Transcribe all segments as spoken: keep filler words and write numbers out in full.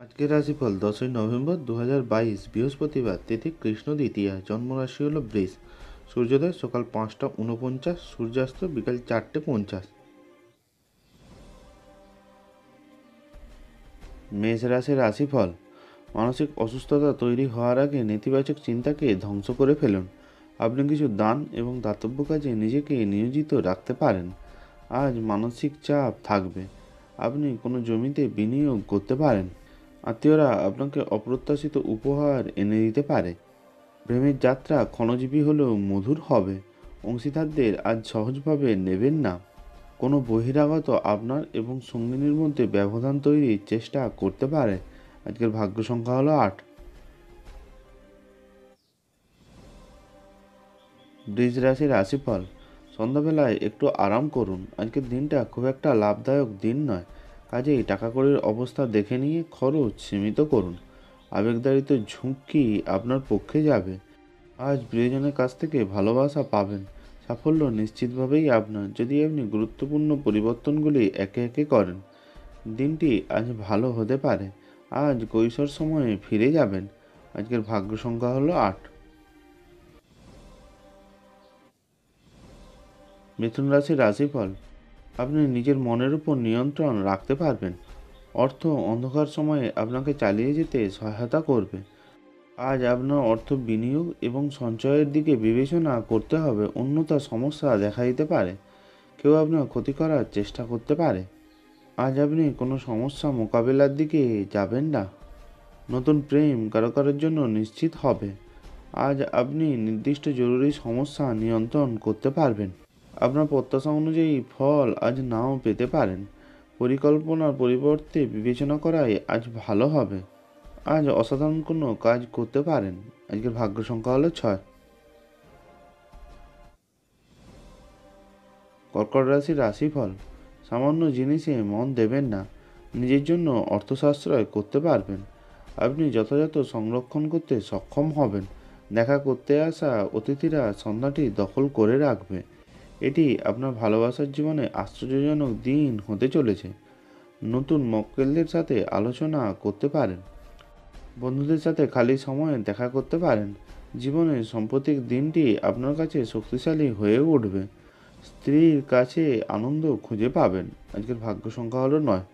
আজকের রাশিফল দশই নভেম্বর দু হাজার বাইশ বৃহস্পতিবার, তিথি কৃষ্ণ দ্বিতীয়া, জন্মরাশি হল বৃষ, সূর্যোদয় সকাল পাঁচটা উনপঞ্চাশ, সূর্যাস্ত বিকাল চারটে পঞ্চাশ। মেষ রাশির রাশিফল। মানসিক অসুস্থতা তৈরি হওয়ার আগে নেতিবাচক চিন্তাকে ধ্বংস করে ফেলুন। আপনি কিছু দান এবং দাতব্য কাজে নিজেকে নিয়োজিত রাখতে পারেন। আজ মানসিক চাপ থাকবে। আপনি কোনো জমিতে বিনিয়োগ করতে পারেন। আত্মীয়রা আপনাকে অপ্রত্যাশিত উপহার এনে দিতে পারে। প্রেমের যাত্রা ক্ষণজীবী হলেও মধুর হবে। অংশীদারদের আজ সহজভাবে নেবেন না। কোনো বহিরাগত আপনার এবং সঙ্গিনীর মধ্যে ব্যবধান তৈরির চেষ্টা করতে পারে। আজকের ভাগ্য সংখ্যা হলো আট। বৃষ রাশির রাশিফল। সন্ধ্যাবেলায় একটু আরাম করুন। আজকের দিনটা খুব একটা লাভদায়ক দিন নয়, কাজেই টাকা কড়ির অবস্থা দেখে নিয়ে খরচ সীমিত করুন। আবেগতাড়িত ঝুঁকি আপনার পক্ষে যাবে। আজ প্রিয়জনের কাছ থেকে ভালোবাসা পাবেন। সাফল্য নিশ্চিতভাবেই আপনার, যদি আপনি গুরুত্বপূর্ণ পরিবর্তনগুলি একে একে করেন। দিনটি আজ ভালো হতে পারে। আজ কৈশোর সময়ে ফিরে যাবেন। আজকের ভাগ্য সংখ্যা হলো আট। মিথুন রাশির রাশিফল। আপনি নিজের মনের উপর নিয়ন্ত্রণ রাখতে পারবেন। অর্থ অন্ধকার সময়ে আপনাকে চালিয়ে যেতে সহায়তা করবে। আজ আপনার অর্থ বিনিয়োগ এবং সঞ্চয়ের দিকে বিবেচনা করতে হবে, অন্যথা সমস্যা দেখা দিতে পারে। কেউ আপনার ক্ষতি করার চেষ্টা করতে পারে। আজ আপনি কোনো সমস্যা মোকাবেলার দিকে যাবেন না। নতুন প্রেম কারো কারোর জন্য নিশ্চিত হবে। আজ আপনি নির্দিষ্ট জরুরি সমস্যা নিয়ন্ত্রণ করতে পারবেন। আপনার প্রত্যাশা অনুযায়ী ফল আজ নাও পেতে পারেন। পরিকল্পনার পরিবর্তে বিবেচনা করাই আজ ভালো হবে। আজ অসাধারণ কোনো কাজ করতে পারেন। আজকের ভাগ্য সংখ্যা হলো ছয়। কর্কট রাশির রাশিফল। সামান্য জিনিসে মন দেবেন না। নিজের জন্য অর্থ সাশ্রয় করতে পারবেন। আপনি যথাযথ সংরক্ষণ করতে সক্ষম হবেন। দেখা করতে আসা অতিথিরা সন্ধ্যাটি দখল করে রাখবে। এটি আপনার ভালোবাসার জীবনে আশ্চর্যজনক দিন হতে চলেছে। নতুন মক্কেলদের সাথে আলোচনা করতে পারেন। বন্ধুদের সাথে খালি সময়ে দেখা করতে পারেন। জীবনের সাম্প্রতিক দিনটি আপনার কাছে শক্তিশালী হয়ে উঠবে। স্ত্রীর কাছে আনন্দ খুঁজে পাবেন। আজকের ভাগ্য সংখ্যা হলো নয়।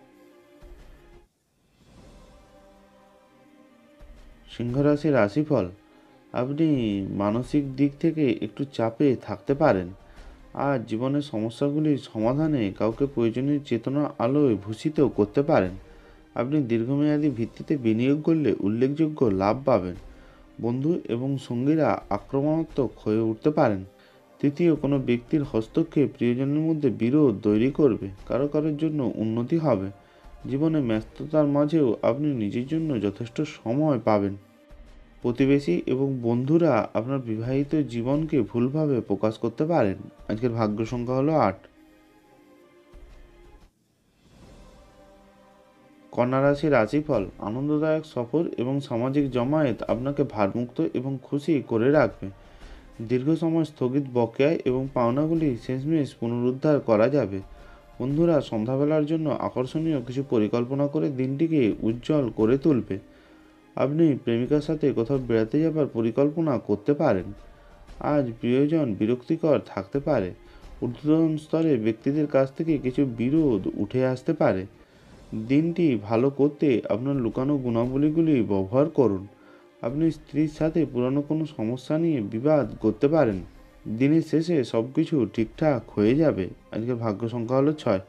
সিংহ রাশির রাশিফল। আপনি মানসিক দিক থেকে একটু চাপে থাকতে পারেন। আজ জীবনের সমস্যাগুলির সমাধানে কাউকে প্রয়োজনীয় চেতনা আলোয় ভূষিত করতে পারেন। আপনি দীর্ঘমেয়াদী ভিত্তিতে বিনিয়োগ করলে উল্লেখযোগ্য লাভ পাবেন। বন্ধু এবং সঙ্গীরা আক্রমণাত্মক হয়ে উঠতে পারেন। তৃতীয় কোনো ব্যক্তির হস্তক্ষেপ প্রিয়জনের মধ্যে বিরোধ তৈরি করবে। কারো কারোর জন্য উন্নতি হবে। জীবনে ব্যস্ততার মাঝেও আপনি নিজের জন্য যথেষ্ট সময় পাবেন। প্রতিবেশী এবং বন্ধুরা আপনার বিবাহিত জীবনকে ভুলভাবে প্রকাশ করতে পারেন। আজকের ভাগ্য সংখ্যা হলো আট। কন্যা রাশির রাশিফল। আনন্দদায়ক সফর এবং সামাজিক জমায়েত আপনাকে ভারমুক্ত এবং খুশি করে রাখবে। দীর্ঘ সময় স্থগিত বকেয়া এবং পাওনাগুলি শেষমেশ পুনরুদ্ধার করা যাবে। বন্ধুরা সন্ধ্যাবেলার জন্য আকর্ষণীয় কিছু পরিকল্পনা করে দিনটিকে উজ্জ্বল করে তুলবে। আপনি প্রেমিকার সাথে কোথাও বেড়াতে যাবার পরিকল্পনা করতে পারেন। আজ প্রিয়জন বিরক্তিকর থাকতে পারে। ঊর্ধ্বতন স্তরে ব্যক্তিদের কাছ থেকে কিছু বিরোধ উঠে আসতে পারে। দিনটি ভালো করতে আপনার লুকানো গুণাবলীগুলি ব্যবহার করুন। আপনি স্ত্রীর সাথে পুরানো কোনো সমস্যা নিয়ে বিবাদ করতে পারেন। দিনের শেষে সব কিছু ঠিকঠাক হয়ে যাবে। আজকের ভাগ্য সংখ্যা হলো ছয়।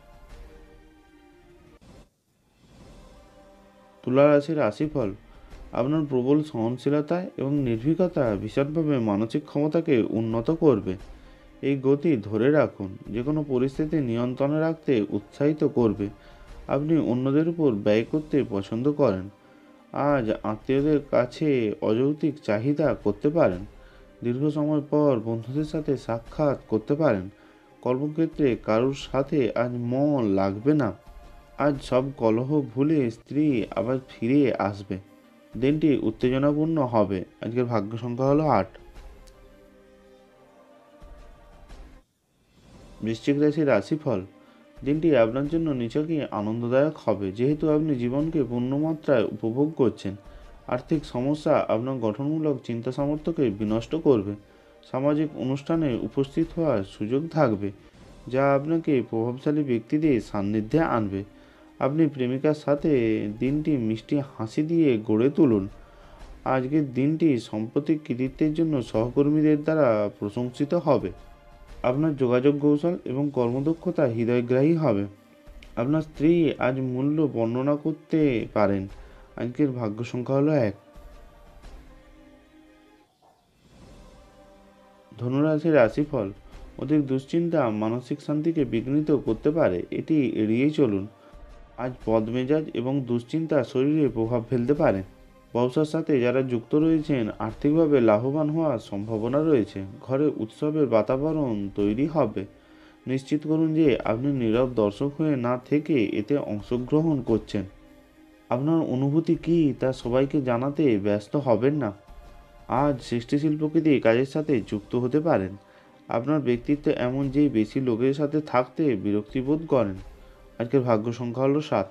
তুলা রাশির রাশিফল। আপনার প্রবল সহনশীলতা এবং নির্ভীকতা ভীষণভাবে মানসিক ক্ষমতাকে উন্নত করবে। এই গতি ধরে রাখুন, যে কোনো পরিস্থিতি নিয়ন্ত্রণে রাখতে উৎসাহিত করবে। আপনি অন্যদের উপর ব্যয় করতে পছন্দ করেন। আজ আত্মীয়দের কাছে অযৌক্তিক চাহিদা করতে পারেন। দীর্ঘ সময় পর বন্ধুদের সাথে সাক্ষাৎ করতে পারেন। কর্মক্ষেত্রে কারোর সাথে আজ মন লাগবে না। আজ সব কলহ ভুলে স্ত্রী আবার ফিরে আসবে। দিনটি উত্তেজনাপূর্ণ হবে। আজকের ভাগ্য সংখ্যা হলো আট। বৃশ্চিক রাশির রাশিফল। দিনটি আপনার জন্য নিছকই আনন্দদায়ক হবে, যেহেতু আপনি জীবনকে পূর্ণমাত্রায় উপভোগ করছেন। আর্থিক সমস্যা আপনার গঠনমূলক চিন্তা সামর্থ্যকে বিনষ্ট করবে। সামাজিক অনুষ্ঠানে উপস্থিত হওয়ার সুযোগ থাকবে, যা আপনাকে প্রভাবশালী ব্যক্তিদের সান্নিধ্যে আনবে। আপনি প্রেমিকার সাথে দিনটি মিষ্টি হাসি দিয়ে গড়ে তুলুন। আজকের দিনটি সাম্প্রতিক কৃতিত্বের জন্য সহকর্মীদের দ্বারা প্রশংসিত হবে। আপনার যোগাযোগ কৌশল এবং কর্মদক্ষতা হৃদয়গ্রাহী হবে। আপনার স্ত্রী আজ মূল্য বর্ণনা করতে পারেন। আজকের ভাগ্য সংখ্যা হলো এক। ধনুরাশির রাশিফল। অধিক দুশ্চিন্তা মানসিক শান্তিকে বিঘ্নিত করতে পারে, এটি এড়িয়েই চলুন। আজ বদমেজাজ এবং দুশ্চিন্তা শরীরে প্রভাব ফেলতে পারে। ব্যবসার সাথে যারা যুক্ত রয়েছেন আর্থিকভাবে লাভবান হওয়ার সম্ভাবনা রয়েছে। ঘরে উৎসবের বাতাবরণ তৈরি হবে। নিশ্চিত করুন যে আপনি নীরব দর্শক হয়ে না থেকে এতে অংশগ্রহণ করছেন। আপনার অনুভূতি কী তা সবাইকে জানাতে ব্যস্ত হবেন না। আজ সৃষ্টিশীল প্রকৃতি কাজের সাথে যুক্ত হতে পারেন। আপনার ব্যক্তিত্ব এমন যে বেশি লোকের সাথে থাকতে বিরক্তিবোধ করেন। আজকের ভাগ্য সংখ্যা হলো সাত।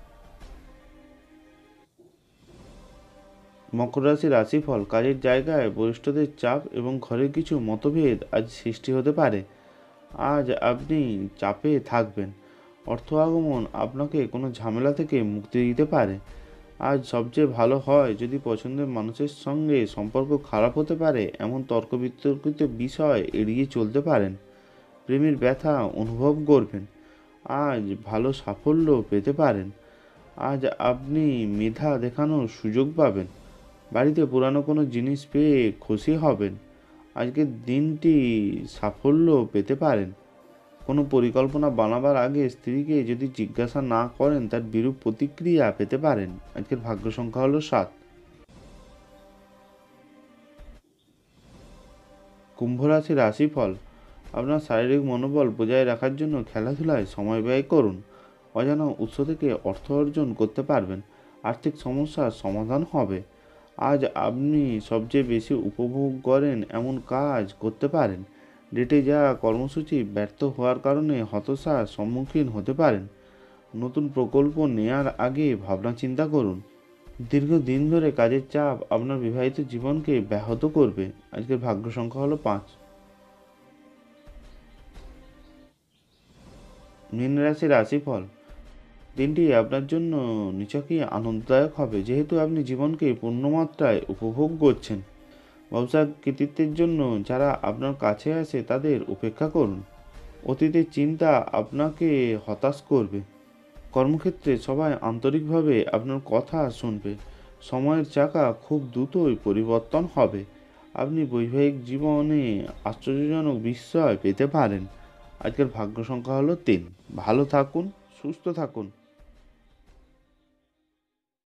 মকর রাশির রাশিফল। কাজের জায়গায় বরিষ্ঠদের চাপ এবং ঘরের কিছু মতভেদ আজ সৃষ্টি হতে পারে। আজ আপনি চাপে থাকবেন। অর্থ আগমন আপনাকে কোনো ঝামেলা থেকে মুক্তি দিতে পারে। আজ সবচেয়ে ভালো হয় যদি পছন্দের মানুষের সঙ্গে সম্পর্ক খারাপ হতে পারে এমন তর্ক বিতর্কিত বিষয় এড়িয়ে চলতে পারেন। প্রেমের ব্যথা অনুভব করবেন। আজ ভালো সাফল্য পেতে পারেন। আজ আপনি মেধা দেখানোর সুযোগ পাবেন। বাড়িতে পুরানো কোনো জিনিস পেয়ে খুশি হবেন। আজকের দিনটি সাফল্য পেতে পারেন। কোনো পরিকল্পনা বানাবার আগে স্ত্রীকে যদি জিজ্ঞাসা না করেন তার বিরূপ প্রতিক্রিয়া পেতে পারেন। আজকের ভাগ্য সংখ্যা হলো সাত। কুম্ভ রাশির রাশিফল। আপনার শারীরিক মনোবল বজায় রাখার জন্য খেলাধুলায় সময় ব্যয় করুন। অজানা উৎস থেকে অর্থ অর্জন করতে পারবেন। আর্থিক সমস্যার সমাধান হবে। আজ আপনি সবচেয়ে বেশি উপভোগ করেন এমন কাজ করতে পারেন। ডেটে যাওয়া কর্মসূচি ব্যর্থ হওয়ার কারণে হতাশার সম্মুখীন হতে পারেন। নতুন প্রকল্প নেয়ার আগে ভাবনা চিন্তা করুন। দীর্ঘদিন ধরে কাজের চাপ আপনার বিবাহিত জীবনকে ব্যাহত করবে। আজকের ভাগ্য সংখ্যা হলো পাঁচ। মীন রাশির রাশিফল। দিনটি আপনার জন্য নিছকই আনন্দদায়ক হবে, যেহেতু আপনি জীবনকে পূর্ণমাত্রায় উপভোগ করছেন। ব্যবসার কৃতিত্বের জন্য যারা আপনার কাছে আসে তাদের উপেক্ষা করুন। অতীতের চিন্তা আপনাকে হতাশ করবে। কর্মক্ষেত্রে সবাই আন্তরিকভাবে আপনার কথা শুনবে। সময়ের চাকা খুব দ্রুতই পরিবর্তন হবে। আপনি বৈবাহিক জীবনে আশ্চর্যজনক বিস্ময় পেতে পারেন। আজকের ভাগ্য সংখ্যা হলো তিন। ভালো থাকুন, সুস্থ থাকুন।